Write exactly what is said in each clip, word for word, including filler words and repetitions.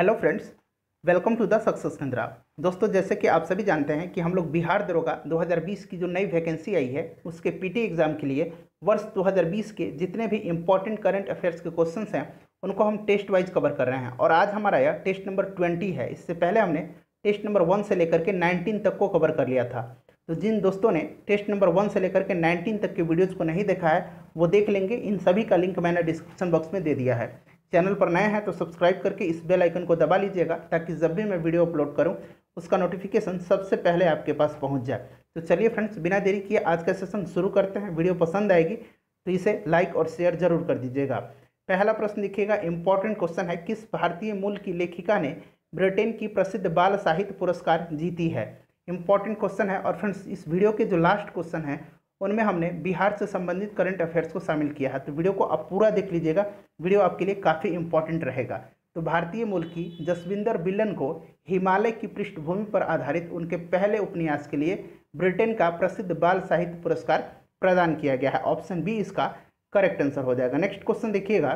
Hello friends, welcome to the success Kendra. दोस्तों, जैसे कि आप सभी जानते हैं कि हम लोग बिहार दरोगा दो हज़ार बीस की जो नई वैकेंसी आई है उसके पीटी एग्ज़ाम के लिए वर्ष दो हज़ार बीस के जितने भी इंपॉर्टेंट करंट अफेयर्स के क्वेश्चंस हैं उनको हम टेस्ट वाइज कवर कर रहे हैं। और आज हमारा यह टेस्ट नंबर ट्वेंटी है। इससे पहले हमने टेस्ट नंबर वन से लेकर के नाइनटीन तक को कवर कर लिया था। तो जिन दोस्तों ने टेस्ट नंबर वन से लेकर के नाइनटीन तक के वीडियोज़ को नहीं देखा है वो देख लेंगे। इन सभी का लिंक मैंने डिस्क्रिप्शन बॉक्स में दे दिया है। चैनल पर नए हैं तो सब्सक्राइब करके इस बेल आइकन को दबा लीजिएगा ताकि जब भी मैं वीडियो अपलोड करूं उसका नोटिफिकेशन सबसे पहले आपके पास पहुंच जाए। तो चलिए फ्रेंड्स, बिना देरी किए आज का सेशन शुरू करते हैं। वीडियो पसंद आएगी तो इसे लाइक और शेयर जरूर कर दीजिएगा। पहला प्रश्न देखिएगा, इंपॉर्टेंट क्वेश्चन है, किस भारतीय मूल की लेखिका ने ब्रिटेन की प्रसिद्ध बाल साहित्य पुरस्कार जीती है। इंपॉर्टेंट क्वेश्चन है। और फ्रेंड्स, इस वीडियो के जो लास्ट क्वेश्चन है उनमें हमने बिहार से संबंधित करंट अफेयर्स को शामिल किया है। तो वीडियो को आप पूरा देख लीजिएगा, वीडियो आपके लिए काफ़ी इंपॉर्टेंट रहेगा। तो भारतीय मूल की जसविंदर बिल्लन को हिमालय की पृष्ठभूमि पर आधारित उनके पहले उपन्यास के लिए ब्रिटेन का प्रसिद्ध बाल साहित्य पुरस्कार प्रदान किया गया है। ऑप्शन बी इसका करेक्ट आंसर हो जाएगा। नेक्स्ट क्वेश्चन देखिएगा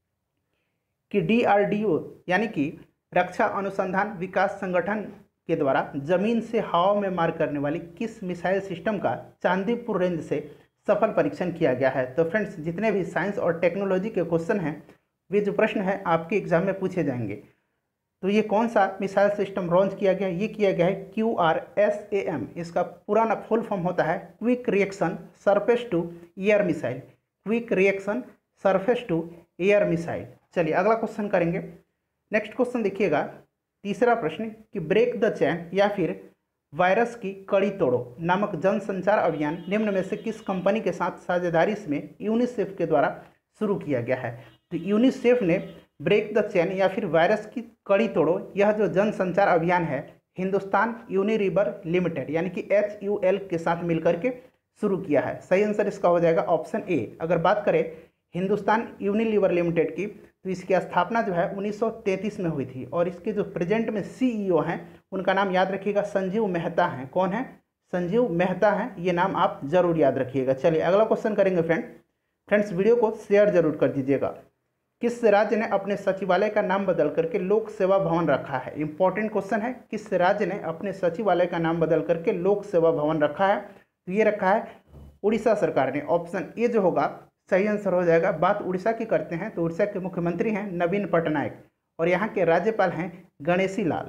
कि डीआरडीओ यानी कि रक्षा अनुसंधान विकास संगठन के द्वारा जमीन से हवा में मार करने वाली किस मिसाइल सिस्टम का चांदीपुर रेंज से सफल परीक्षण किया गया है। तो फ्रेंड्स, जितने भी साइंस और टेक्नोलॉजी के क्वेश्चन हैं वे जो प्रश्न हैं आपके एग्जाम में पूछे जाएंगे। तो ये कौन सा मिसाइल सिस्टम लॉन्च किया गया है? ये किया गया है Q R S A M. इसका पुराना फुल फॉर्म होता है quick reaction surface to air missile. Quick reaction surface to air missile. चलिए अगला क्वेश्चन करेंगे। नेक्स्ट क्वेश्चन देखिएगा, तीसरा प्रश्न कि ब्रेक द चैन या फिर वायरस की कड़ी तोड़ो नामक जनसंचार अभियान निम्न में से किस कंपनी के साथ साझेदारी में यूनिसेफ के द्वारा शुरू किया गया है। तो यूनिसेफ ने ब्रेक द चैन या फिर वायरस की कड़ी तोड़ो यह जो जनसंचार अभियान है हिंदुस्तान यूनिलीवर लिमिटेड यानी कि एच यू एल के साथ मिलकर के शुरू किया है। सही आंसर इसका हो जाएगा ऑप्शन ए। अगर बात करें हिंदुस्तान यूनिलीवर लिमिटेड की तो इसकी स्थापना जो है उन्नीस सौ तैंतीस में हुई थी और इसके जो प्रेजेंट में सीईओ हैं उनका नाम याद रखिएगा, संजीव मेहता हैं। कौन है? संजीव मेहता हैं। ये नाम आप जरूर याद रखिएगा। चलिए अगला क्वेश्चन करेंगे फ्रेंड। फ्रेंड्स, वीडियो को शेयर जरूर कर दीजिएगा। किस राज्य ने अपने सचिवालय का नाम बदल करके लोक सेवा भवन रखा है? इंपॉर्टेंट क्वेश्चन है। किस राज्य ने अपने सचिवालय का नाम बदल करके लोक सेवा भवन रखा है? तो ये रखा है उड़ीसा सरकार ने। ऑप्शन ए जो होगा सही आंसर हो जाएगा। बात उड़ीसा की करते हैं तो उड़ीसा के मुख्यमंत्री हैं नवीन पटनायक और यहाँ के राज्यपाल हैं गणेशी लाल।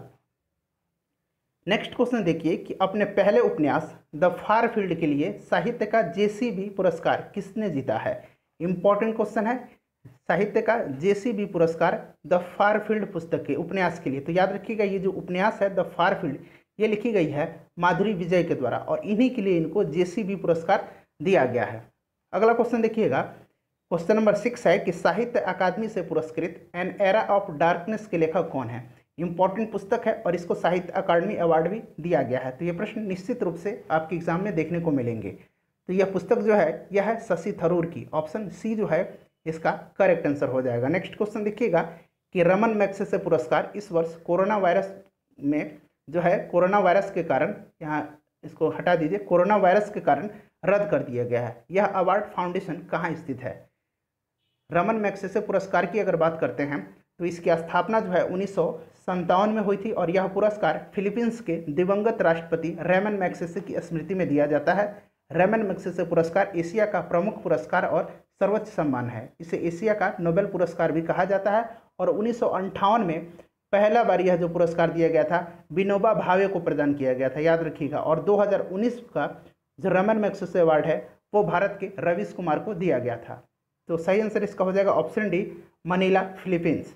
नेक्स्ट क्वेश्चन देखिए कि अपने पहले उपन्यास द फार फील्ड के लिए साहित्य का जेसीबी पुरस्कार किसने जीता है? इंपॉर्टेंट क्वेश्चन है। साहित्य का जेसीबी पुरस्कार द फार फील्ड पुस्तक के उपन्यास के लिए। तो याद रखिएगा ये जो उपन्यास है द फार फील्ड ये लिखी गई है माधुरी विजय के द्वारा और इन्हीं के लिए इनको जेसीबी पुरस्कार दिया गया है। अगला क्वेश्चन देखिएगा, क्वेश्चन नंबर सिक्स है कि साहित्य अकादमी से पुरस्कृत एन एरा ऑफ डार्कनेस के लेखक कौन है? इंपॉर्टेंट पुस्तक है और इसको साहित्य अकादमी अवार्ड भी दिया गया है। तो ये प्रश्न निश्चित रूप से आपके एग्जाम में देखने को मिलेंगे। तो यह पुस्तक जो है यह है शशि थरूर की। ऑप्शन सी जो है इसका करेक्ट आंसर हो जाएगा। नेक्स्ट क्वेश्चन देखिएगा कि रमन मैग्सेसे पुरस्कार इस वर्ष कोरोना वायरस में जो है कोरोना वायरस के कारण, यहाँ इसको हटा दीजिए, कोरोना वायरस के कारण रद्द कर दिया गया है। यह अवार्ड फाउंडेशन कहाँ स्थित है? रमन मैग्सेसे पुरस्कार की अगर बात करते हैं तो इसकी स्थापना जो है उन्नीस सौ संतावन में हुई थी और यह पुरस्कार फिलीपींस के दिवंगत राष्ट्रपति रेमन मैग्सेसे की स्मृति में दिया जाता है। रेमन मैग्सेसे पुरस्कार एशिया का प्रमुख पुरस्कार और सर्वोच्च सम्मान है। इसे एशिया का नोबेल पुरस्कार भी कहा जाता है और उन्नीस सौ अंठावन में पहला बार यह जो पुरस्कार दिया गया था विनोबा भावे को प्रदान किया गया था, याद रखिएगा। और दो हज़ार उन्नीस का जो रमन मैग्सेसे अवार्ड है वो भारत के रवीश कुमार को दिया गया था। तो सही आंसर इसका हो जाएगा option D, Manila Philippines.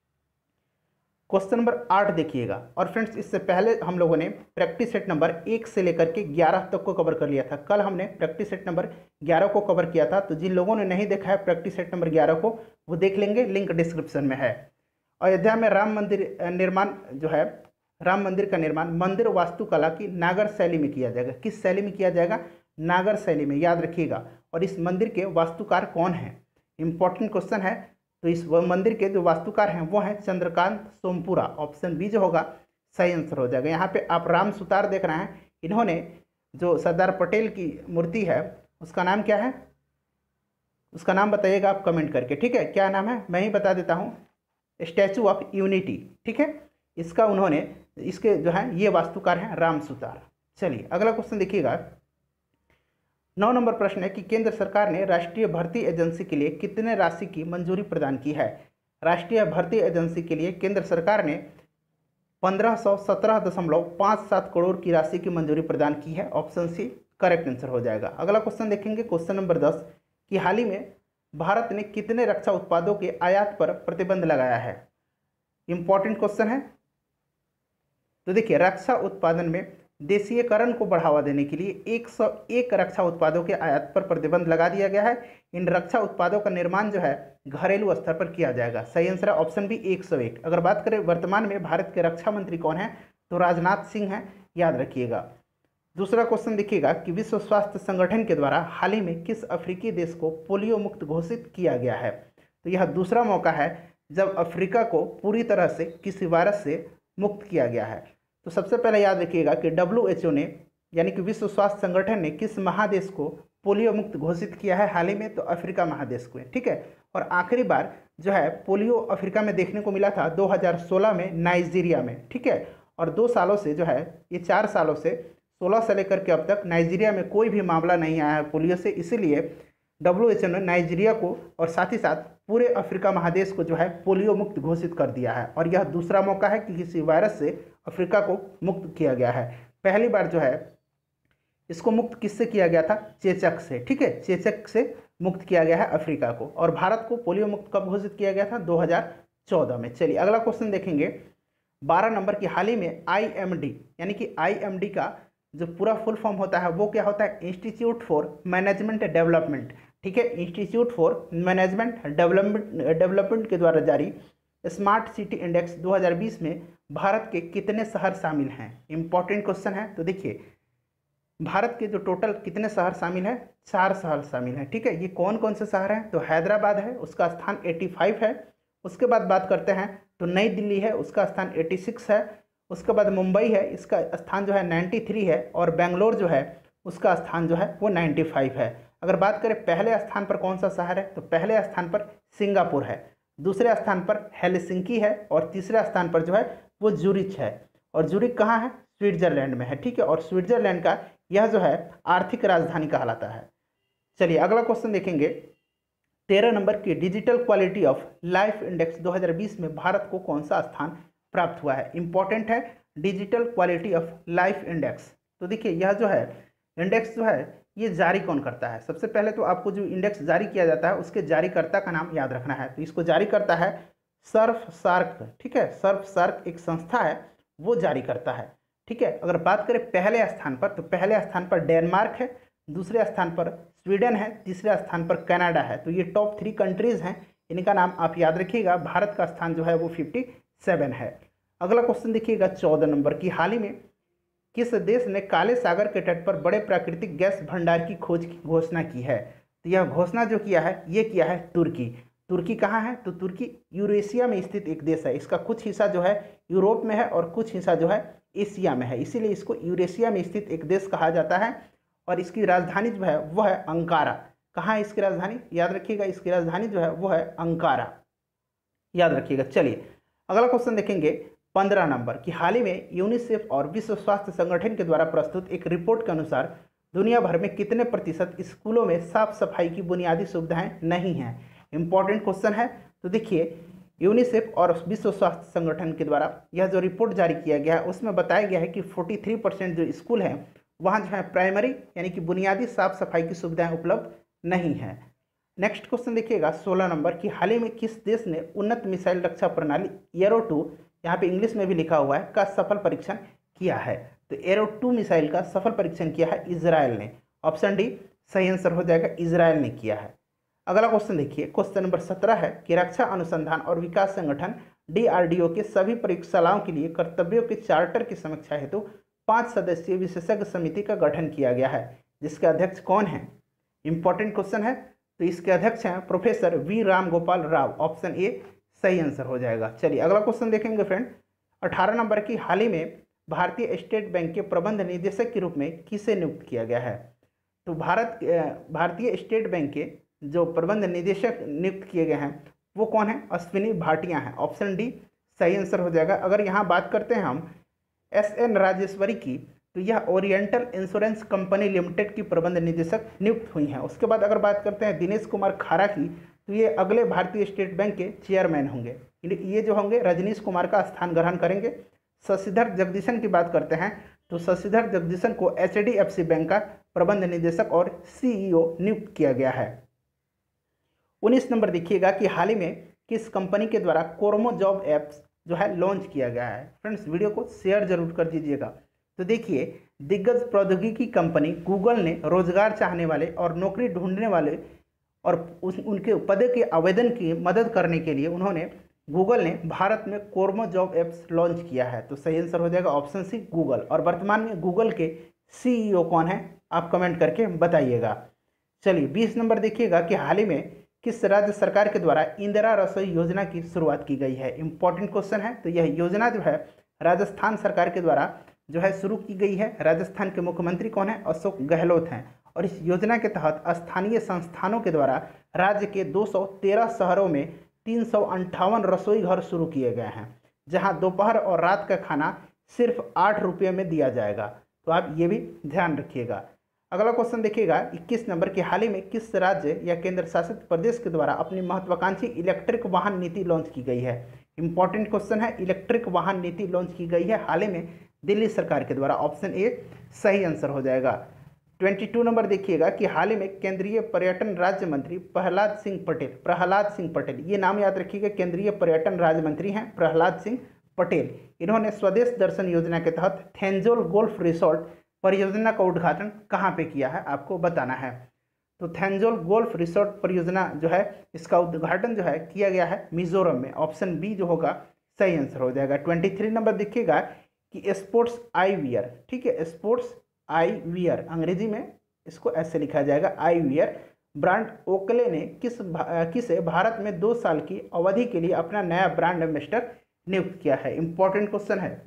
Question number आठ देखिएगा। और फ्रेंड्स, इससे पहले हम लोगों ने प्रैक्टिस सेट नंबर एक से लेकर के ग्यारह तक को कवर कर लिया था। कल हमने प्रैक्टिस सेट नंबर ग्यारह को कवर किया था। तो जिन लोगों ने नहीं देखा है प्रैक्टिस सेट नंबर ग्यारह को वो देख लेंगे, लिंक डिस्क्रिप्शन में है। अयोध्या में राम मंदिर निर्माण जो है राम मंदिर का निर्माण मंदिर वास्तुकला की नागर शैली में किया जाएगा। किस शैली में किया जाएगा? नागर शैली में, याद रखिएगा। और इस मंदिर के वास्तुकार कौन है? इंपॉर्टेंट क्वेश्चन है। तो इस मंदिर के जो वास्तुकार हैं वो हैं चंद्रकांत सोमपुरा। ऑप्शन बी जो होगा सही आंसर हो जाएगा। यहाँ पे आप राम सुतार देख रहे हैं, इन्होंने जो सरदार पटेल की मूर्ति है उसका नाम क्या है? उसका नाम बताइएगा आप कमेंट करके, ठीक है? क्या नाम है मैं ही बता देता हूँ। स्टैचू ऑफ यूनिटी, ठीक है, इसका उन्होंने, इसके जो है ये वास्तुकार हैं राम सुतार। चलिए अगला क्वेश्चन देखिएगा, नौ नंबर प्रश्न है कि केंद्र सरकार ने राष्ट्रीय भर्ती एजेंसी के लिए कितने राशि की मंजूरी प्रदान की है। राष्ट्रीय भर्ती एजेंसी के लिए केंद्र सरकार ने पंद्रह सौ सत्रह दशमलव पाँच सात करोड़ की राशि की मंजूरी प्रदान की है। ऑप्शन सी करेक्ट आंसर हो जाएगा। अगला क्वेश्चन देखेंगे, क्वेश्चन नंबर दस कि हाल ही में भारत ने कितने रक्षा उत्पादों के आयात पर प्रतिबंध लगाया है। इंपॉर्टेंट क्वेश्चन है। तो देखिए, रक्षा उत्पादन में देशीयकरण को बढ़ावा देने के लिए एक सौ एक रक्षा उत्पादों के आयात पर प्रतिबंध लगा दिया गया है। इन रक्षा उत्पादों का निर्माण जो है घरेलू स्तर पर किया जाएगा। सही आंसर है ऑप्शन बी एक सौ एक। अगर बात करें वर्तमान में भारत के रक्षा मंत्री कौन है, तो राजनाथ सिंह हैं, याद रखिएगा। दूसरा क्वेश्चन देखिएगा कि विश्व स्वास्थ्य संगठन के द्वारा हाल ही में किस अफ्रीकी देश को पोलियो मुक्त घोषित किया गया है। तो यह दूसरा मौका है जब अफ्रीका को पूरी तरह से किसी वायरस से मुक्त किया गया है। तो सबसे पहले याद रखिएगा कि डब्ल्यू एच ओ ने, यानी कि विश्व स्वास्थ्य संगठन ने किस महादेश को पोलियो मुक्त घोषित किया है हाल ही में, तो अफ्रीका महादेश को है, ठीक है। और आखिरी बार जो है पोलियो अफ्रीका में देखने को मिला था दो हज़ार सोलह में नाइजीरिया में, ठीक है। और दो सालों से जो है, ये चार सालों से, सोलह से लेकर के अब तक नाइजीरिया में कोई भी मामला नहीं आया है पोलियो से, इसीलिए डब्ल्यू एच ओ ने नाइजीरिया को और साथ ही साथ पूरे अफ्रीका महादेश को जो है पोलियो मुक्त घोषित कर दिया है। और यह दूसरा मौका है कि किसी वायरस से अफ्रीका को मुक्त किया गया है। पहली बार जो है इसको मुक्त किससे किया गया था, चेचक से, ठीक है, चेचक से मुक्त किया गया है अफ्रीका को। और भारत को पोलियो मुक्त कब घोषित किया गया था, दो हज़ार चौदह में। चलिए अगला क्वेश्चन देखेंगे, बारह नंबर की हाल ही में आई एम डी, यानी कि आई एम डी का जो पूरा फुल फॉर्म होता है वो क्या होता है, इंस्टीट्यूट फॉर मैनेजमेंट डेवलपमेंट, ठीक है, institute for management development development के द्वारा जारी स्मार्ट सिटी इंडेक्स दो हज़ार बीस में भारत के कितने शहर शामिल हैं। इंपॉर्टेंट क्वेश्चन है। तो देखिए, भारत के जो टोटल कितने शहर शामिल हैं, चार शहर शामिल हैं, ठीक है। ये कौन कौन से शहर हैं, तो हैदराबाद है, उसका स्थान पचासी है। उसके बाद बात करते हैं तो नई दिल्ली है, उसका स्थान छियासी है। उसके बाद मुंबई है, इसका स्थान जो है तिरानवे है। और बेंगलोर जो है उसका स्थान जो है वो पचानवे है। अगर बात करें पहले स्थान पर कौन सा शहर है, तो पहले स्थान पर सिंगापुर है, दूसरे स्थान पर हेलसिंकी है और तीसरे स्थान पर जो है वो जूरिच है। और जूरिच कहाँ है, स्विट्जरलैंड में है, ठीक है। और स्विट्जरलैंड का यह जो है आर्थिक राजधानी कहलाता है। चलिए अगला क्वेश्चन देखेंगे, तेरह नंबर की digital quality of life index दो हज़ार बीस में भारत को कौन सा स्थान प्राप्त हुआ है। इंपॉर्टेंट है, digital quality of life index. तो देखिए, यह जो है इंडेक्स जो है ये जारी कौन करता है। सबसे पहले तो आपको जो इंडेक्स जारी किया जाता है उसके जारीकर्ता का नाम याद रखना है। तो इसको जारी करता है सर्फ सार्क, ठीक है, सर्फ सार्क एक संस्था है, वो जारी करता है, ठीक है। अगर बात करें पहले स्थान पर, तो पहले स्थान पर डेनमार्क है, दूसरे स्थान पर स्वीडन है, तीसरे स्थान पर कनाडा है। तो ये टॉप थ्री कंट्रीज हैं, इनका नाम आप याद रखिएगा। भारत का स्थान जो है वो सत्तावन है। अगला क्वेश्चन देखिएगा, चौदह नंबर की हाल ही में किस देश ने काले सागर के तट पर बड़े प्राकृतिक गैस भंडार की खोज की घोषणा की है। तो यह घोषणा जो किया है ये किया है तुर्की। तुर्की कहाँ है, तो तुर्की यूरेशिया में स्थित एक देश है। इसका कुछ हिस्सा जो है यूरोप में है और कुछ हिस्सा जो है एशिया में है, इसीलिए इसको यूरेशिया में स्थित एक देश कहा जाता है। और इसकी राजधानी जो है वह है अंकारा। कहाँ है इसकी राजधानी, याद रखिएगा, इसकी राजधानी जो है वो है अंकारा, याद रखिएगा। चलिए अगला क्वेश्चन देखेंगे, पंद्रह नंबर की हाल ही में यूनिसेफ और विश्व स्वास्थ्य संगठन के द्वारा प्रस्तुत एक रिपोर्ट के अनुसार दुनिया भर में कितने प्रतिशत स्कूलों में साफ सफाई की बुनियादी सुविधाएं नहीं हैं। इंपॉर्टेंट क्वेश्चन है। तो देखिए, यूनिसेफ और विश्व स्वास्थ्य संगठन के द्वारा यह जो रिपोर्ट जारी किया गया है उसमें बताया गया है कि तैंतालीस परसेंट जो स्कूल हैं वहाँ जो है प्राइमरी यानी कि बुनियादी साफ सफाई की सुविधाएं उपलब्ध नहीं है। नेक्स्ट क्वेश्चन देखिएगा, सोलह नंबर की हाल ही में किस देश ने उन्नत मिसाइल रक्षा प्रणाली एरो टू, यहाँ पे इंग्लिश में भी लिखा हुआ है, का सफल परीक्षण किया है। तो एरो टू मिसाइल का सफल परीक्षण किया है इजराइल ने। ऑप्शन डी सही आंसर हो जाएगा, इजराइल ने किया है। अगला क्वेश्चन देखिए, क्वेश्चन नंबर सत्रह है कि रक्षा अनुसंधान और विकास संगठन डी आर डी ओ के सभी प्रयोगशालाओं के लिए कर्तव्यों के चार्टर की समीक्षा हेतु पाँच सदस्यीय विशेषज्ञ समिति का गठन किया गया है, जिसके अध्यक्ष कौन है। इंपॉर्टेंट क्वेश्चन है। तो इसके अध्यक्ष हैं professor V Ram Gopal Rao. Option A सही आंसर हो जाएगा। चलिए अगला क्वेश्चन देखेंगे फ्रेंड, अठारह नंबर की हाल ही में भारतीय स्टेट बैंक के प्रबंध निदेशक के रूप में किसे नियुक्त किया गया है। तो भारत भारतीय स्टेट बैंक के जो प्रबंध निदेशक नियुक्त किए गए हैं वो कौन है? अश्विनी भाटिया है। ऑप्शन डी सही आंसर हो जाएगा। अगर यहाँ बात करते हैं हम एस एन राजेश्वरी की, तो यह ओरिएंटल इंश्योरेंस कंपनी लिमिटेड की प्रबंध निदेशक नियुक्त हुई हैं। उसके बाद अगर बात करते हैं दिनेश कुमार खारा की, तो ये अगले भारतीय स्टेट बैंक के चेयरमैन होंगे। ये जो होंगे रजनीश कुमार का स्थान ग्रहण करेंगे। शशिधर जगदीशन की बात करते हैं, तो शशिधर जगदीशन को H D F C bank का प्रबंध निदेशक और सी ई ओ नियुक्त किया गया है। उन्नीस नंबर देखिएगा कि हाल ही में किस कंपनी के द्वारा कोरमो जॉब एप्स जो है लॉन्च किया गया है। फ्रेंड्स वीडियो को शेयर जरूर कर दीजिएगा। तो देखिए, दिग्गज प्रौद्योगिकी कंपनी गूगल ने रोजगार चाहने वाले और नौकरी ढूंढने वाले और उस उनके पद के आवेदन की मदद करने के लिए उन्होंने गूगल ने भारत में कोरमो जॉब एप्स लॉन्च किया है। तो सही आंसर हो जाएगा ऑप्शन सी गूगल। और वर्तमान में गूगल के सी ई ओ कौन है, आप कमेंट करके बताइएगा। चलिए बीस नंबर देखिएगा कि हाल ही में किस राज्य सरकार के द्वारा इंदिरा रसोई योजना की शुरुआत की गई है। इंपॉर्टेंट क्वेश्चन है। तो यह योजना जो है राजस्थान सरकार के द्वारा जो है शुरू की गई है। राजस्थान के मुख्यमंत्री कौन है? अशोक गहलोत हैं। और इस योजना के तहत स्थानीय संस्थानों के द्वारा राज्य के दो सौ तेरह शहरों में तीन सौ अंठावन रसोई घर शुरू किए गए हैं, जहां दोपहर और रात का खाना सिर्फ आठ रुपये में दिया जाएगा। तो आप ये भी ध्यान रखिएगा। अगला क्वेश्चन देखिएगा इक्कीस नंबर के हाल ही में किस राज्य या केंद्र शासित प्रदेश के द्वारा अपनी महत्वाकांक्षी इलेक्ट्रिक वाहन नीति लॉन्च की गई है। इंपॉर्टेंट क्वेश्चन है। इलेक्ट्रिक वाहन नीति लॉन्च की गई है हाल ही में दिल्ली सरकार के द्वारा। ऑप्शन ए सही आंसर हो जाएगा। बाईस नंबर देखिएगा कि हाल ही में केंद्रीय पर्यटन राज्य मंत्री प्रहलाद सिंह पटेल प्रहलाद सिंह पटेल ये नाम याद रखिएगा, केंद्रीय पर्यटन राज्य मंत्री हैं प्रहलाद सिंह पटेल। इन्होंने स्वदेश दर्शन योजना के तहत थेंजोल गोल्फ रिसोर्ट परियोजना का उद्घाटन कहाँ पे किया है, आपको बताना है। तो थेंजोल गोल्फ रिसोर्ट परियोजना जो है इसका उद्घाटन जो है किया गया है मिजोरम में। ऑप्शन बी जो होगा सही आंसर हो जाएगा। तेईस नंबर देखिएगा कि स्पोर्ट्स आई वियर, ठीक है, स्पोर्ट्स आई वियर अंग्रेजी में इसको ऐसे लिखा जाएगा आई वियर ब्रांड ओकले ने किस किसे भारत में दो साल की अवधि के लिए अपना नया ब्रांड एम्बेसडर नियुक्त किया है। इंपॉर्टेंट क्वेश्चन है।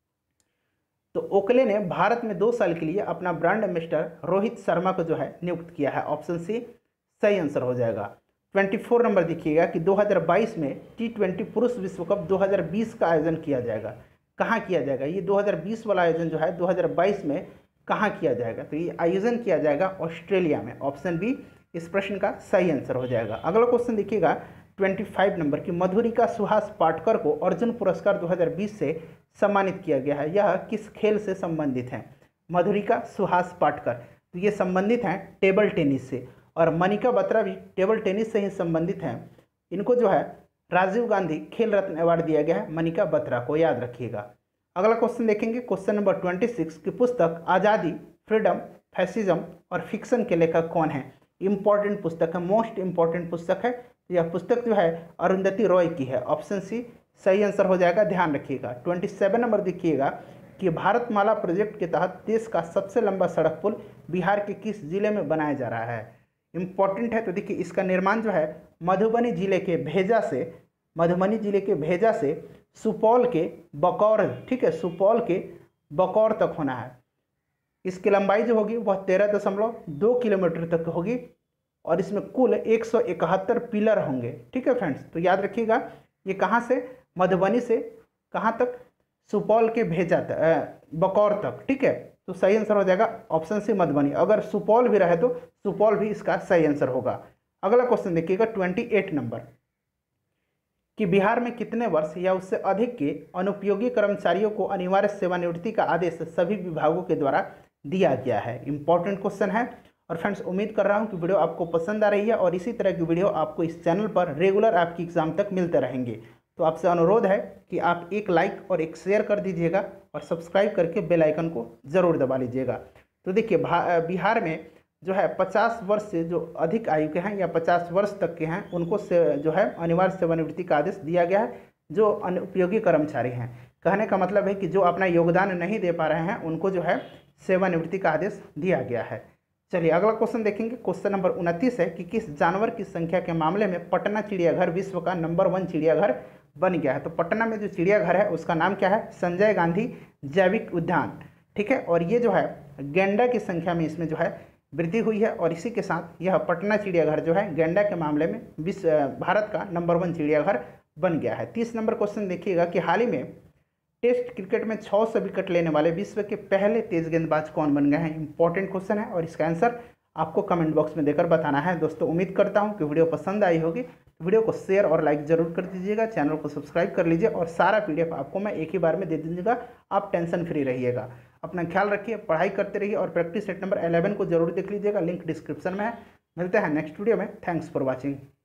तो ओकले ने भारत में दो साल के लिए अपना ब्रांड एम्बेसडर रोहित शर्मा को जो है नियुक्त किया है। ऑप्शन सी सही आंसर हो जाएगा। चौबीस नंबर देखिएगा कि दो हज़ार बाईस में टी ट्वेंटी पुरुष विश्व कप दो हज़ार बीस का आयोजन किया जाएगा। कहाँ किया जाएगा? ये दो हज़ार बीस वाला आयोजन जो है दो हज़ार बाईस में कहाँ किया जाएगा? तो ये आयोजन किया जाएगा ऑस्ट्रेलिया में। ऑप्शन बी इस प्रश्न का सही आंसर हो जाएगा। अगला क्वेश्चन देखिएगा पच्चीस नंबर की मधुरिका सुहास पाटकर को अर्जुन पुरस्कार दो हज़ार बीस से सम्मानित किया गया है। यह किस खेल से संबंधित है? मधुरिका सुहास पाटकर तो ये संबंधित हैं टेबल टेनिस से, और मनिका बत्रा भी टेबल टेनिस से ही संबंधित हैं। इनको जो है राजीव गांधी खेल रत्न अवार्ड दिया गया है मनिका बत्रा को, याद रखिएगा। अगला क्वेश्चन देखेंगे क्वेश्चन नंबर छब्बीस की पुस्तक आज़ादी, फ्रीडम, फैसिज्म और फिक्शन के लेखक कौन है? इंपॉर्टेंट पुस्तक है, मोस्ट इंपॉर्टेंट पुस्तक है। यह पुस्तक जो है अरुंधति रॉय की है। ऑप्शन सी सही आंसर हो जाएगा, ध्यान रखिएगा। सत्ताईस नंबर देखिएगा कि भारतमाला प्रोजेक्ट के तहत देश का सबसे लंबा सड़क पुल बिहार के किस जिले में बनाया जा रहा है? इंपॉर्टेंट है। तो देखिए इसका निर्माण जो है मधुबनी जिले के भेजा से मधुबनी जिले के भेजा से सुपौल के बकौर, ठीक है, सुपौल के बकौर तक होना है। इसकी लंबाई जो होगी वह तेरह दशमलव दो किलोमीटर तक होगी और इसमें कुल एक सौ इकहत्तर पिलर होंगे। ठीक है फ्रेंड्स, तो याद रखिएगा ये कहाँ से, मधुबनी से कहाँ तक, सुपौल के भेजा तक, बकौर तक। ठीक है, तो सही आंसर हो जाएगा ऑप्शन सी मधुबनी। अगर सुपौल भी रहे तो सुपौल भी इसका सही आंसर होगा। अगला क्वेश्चन देखिएगा अट्ठाईस नंबर कि बिहार में कितने वर्ष या उससे अधिक के अनुपयोगी कर्मचारियों को अनिवार्य सेवानिवृत्ति का आदेश सभी विभागों के द्वारा दिया गया है। इंपॉर्टेंट क्वेश्चन है। और फ्रेंड्स उम्मीद कर रहा हूं कि वीडियो आपको पसंद आ रही है और इसी तरह की वीडियो आपको इस चैनल पर रेगुलर आपकी एग्जाम तक मिलते रहेंगे। तो आपसे अनुरोध है कि आप एक लाइक और एक शेयर कर दीजिएगा और सब्सक्राइब करके बेल आइकन को ज़रूर दबा लीजिएगा। तो देखिए बिहार में जो है पचास वर्ष से जो अधिक आयु के हैं या पचास वर्ष तक के हैं उनको से जो है अनिवार्य सेवानिवृत्ति का आदेश दिया गया है। जो अनुपयोगी कर्मचारी हैं, कहने का मतलब है कि जो अपना योगदान नहीं दे पा रहे हैं उनको जो है सेवानिवृत्ति का आदेश दिया गया है। चलिए अगला क्वेश्चन देखेंगे। क्वेश्चन नंबर उनतीस है कि किस जानवर की संख्या के मामले में पटना चिड़ियाघर विश्व का नंबर वन चिड़ियाघर बन गया है? तो पटना में जो चिड़ियाघर है उसका नाम क्या है? संजय गांधी जैविक उद्यान। ठीक है, और ये जो है गैंडा की संख्या में इसमें जो है वृद्धि हुई है और इसी के साथ यह पटना चिड़ियाघर जो है गैंडा के मामले में विश्व भारत का नंबर वन चिड़ियाघर बन गया है। तीस नंबर क्वेश्चन देखिएगा कि हाल ही में टेस्ट क्रिकेट में छः सौ विकेट लेने वाले विश्व के पहले तेज गेंदबाज कौन बन गए हैं। इंपॉर्टेंट क्वेश्चन है और इसका आंसर आपको कमेंट बॉक्स में देकर बताना है। दोस्तों उम्मीद करता हूं कि वीडियो पसंद आई होगी, तो वीडियो को शेयर और लाइक जरूर कर दीजिएगा, चैनल को सब्सक्राइब कर लीजिए और सारा पीडीएफ आपको मैं एक ही बार में दे दीजिएगा। आप टेंशन फ्री रहिएगा, अपना ख्याल रखिए, पढ़ाई करते रहिए और प्रैक्टिस सेट नंबर इलेवन को जरूर देख लीजिएगा, लिंक डिस्क्रिप्शन में है। मिलते हैं नेक्स्ट वीडियो में। Thanks for watching.